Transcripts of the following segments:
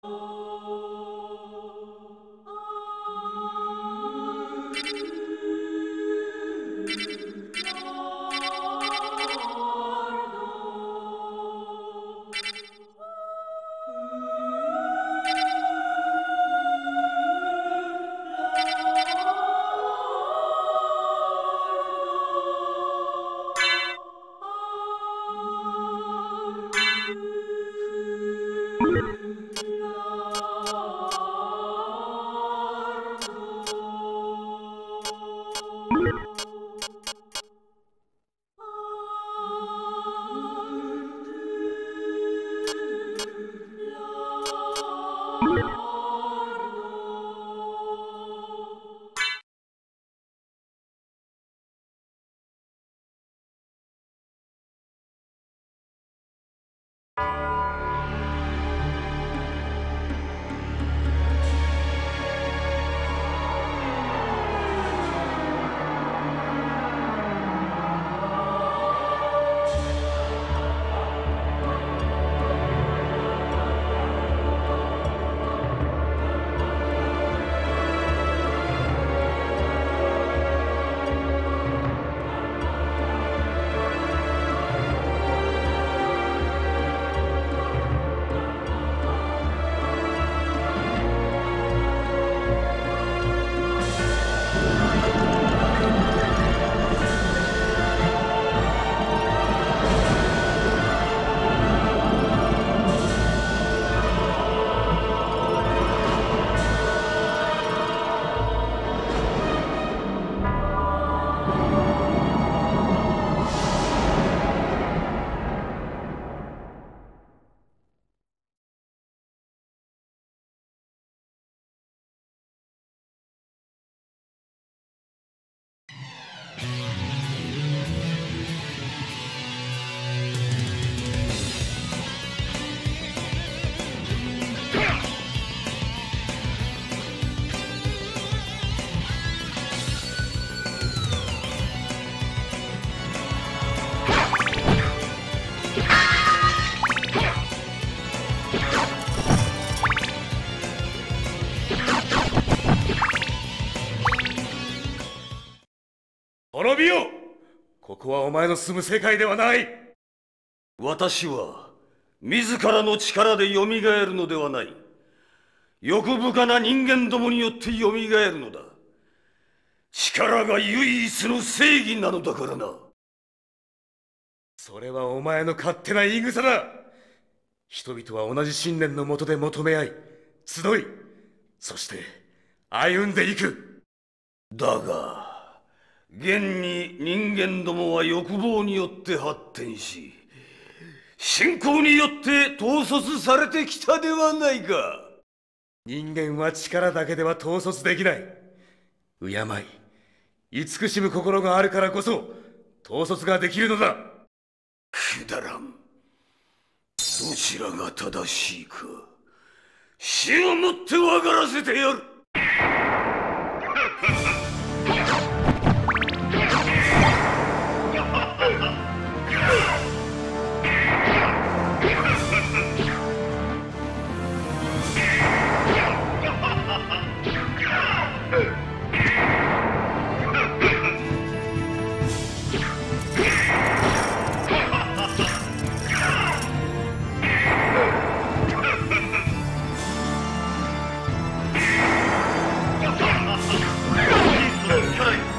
滅びよ！ここはお前の住む世界ではない。 私は自らの力でよみがえるのではない。欲深な人間どもによってよみがえるのだ。力が唯一の正義なのだからな。 それはお前の勝手な言い草だ。人々は同じ信念のもとで求め合い、集い、そして歩んでいく。 だが現に人間どもは欲望によって発展し、信仰によって統率されてきたではないか。 人間は力だけでは統率できない。敬い、慈しむ心があるからこそ統率ができるのだ。 くだらん。どちらが正しいか、死をもって分からせてやる。Good.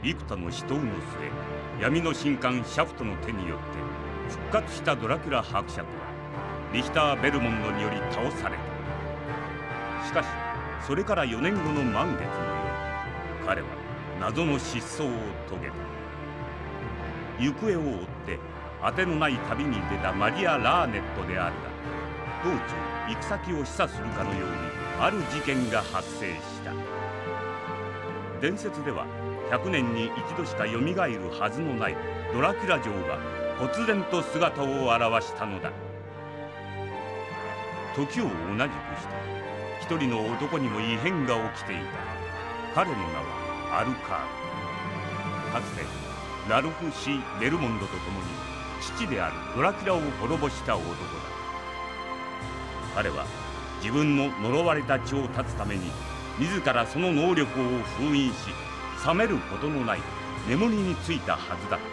幾多の死闘の末、闇の神官シャフトの手によって復活したドラキュラ伯爵はリヒター・ベルモンドにより倒された。しかしそれから4年後の満月の夜、彼は謎の失踪を遂げた。行方を追って当てのない旅に出たマリア・ラーネットであるが、道中行く先を示唆するかのようにある事件が発生した。伝説では100年に一度しかよみがえるはずのないドラキュラ城が忽然と姿を現したのだ。時を同じくして一人の男にも異変が起きていた。彼の名はアルカール。かつてラルフ・シー・ベルモンドと共に父であるドラキュラを滅ぼした男だ。彼は自分の呪われた血を断つために自らその能力を封印し、覚めることのない眠りについたはずだった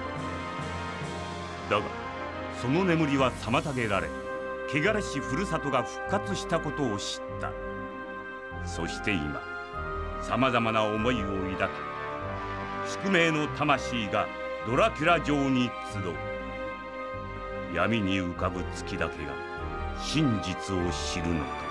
。だがその眠りは妨げられ、汚れしふるさとが復活したことを知った。そして今さまざまな思いを抱き、宿命の魂がドラキュラ城に集う。闇に浮かぶ月だけが真実を知るのか。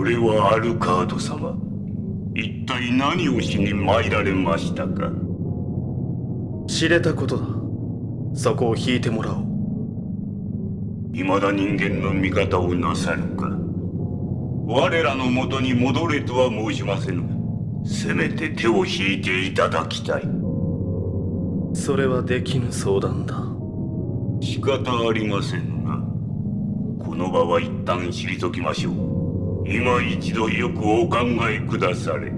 これはアルカード様。一体何をしに参られましたか？ 知れたことだ。そこを引いてもらおう。 未だ人間の味方をなさるか。我らの元に戻れとは申しませぬ。せめて手を引いていただきたい。 それはできぬ相談だ。 仕方ありませんな。この場は一旦退きましょう。今一度よくお考えくだされ。